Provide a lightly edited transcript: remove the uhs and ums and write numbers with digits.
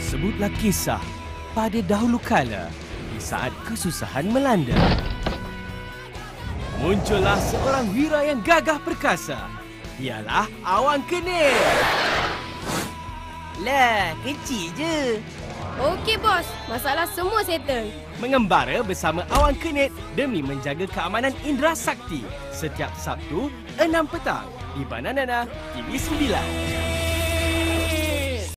Sebutlah kisah pada dahulu kala di saat kesusahan melanda. Muncullah seorang wira yang gagah perkasa. Ialah Awan Kenit. Lah, kecil je. Okey bos, masalah semua settle. Mengembara bersama Awan Kenit demi menjaga keamanan Indra Sakti setiap Sabtu 6 petang di Banana TV 9.